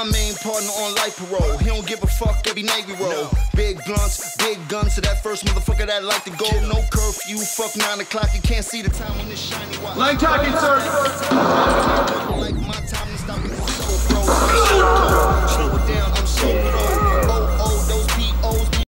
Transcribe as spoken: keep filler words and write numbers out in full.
my main partner on life parole. He don't give a fuck every night we roll. No. Big blunts, big guns to that first motherfucker that like to go. No curfew, fuck nine o'clock. You can't see the time on this shiny watch. Line talking, sir. Like my time to stop.